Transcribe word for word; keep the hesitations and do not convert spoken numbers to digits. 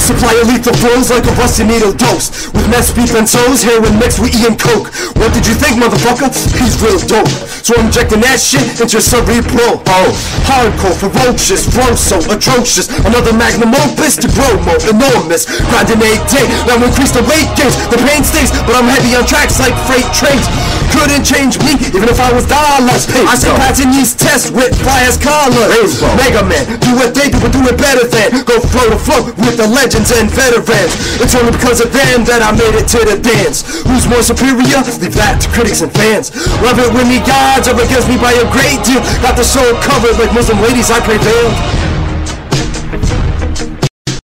Supply of lethal flows like a rusty needle dose, with meth, speed, benzos, heroin mixed with E and coke. What did you think, motherfucker? He's real dope. So I'm injecting that shit into your cerebral. Oh, hardcore, ferocious, flow so atrocious. Another magnum opus to grow more enormous. Grinding eight day, now increase the weight gains. The pain stays, but I'm heavy on tracks like freight trains. Couldn't change me, even if I was dollars. I still passing these tests with flyers collars. Mega Man, do what they do, but do it better than. Go flow to flow with the legends and veterans. It's only because of them that I made it to the dance. Who's more superior? Leave that to critics and fans. Love it when the odds are against me by a great deal. Got the soul covered like Muslim ladies, I prevailed.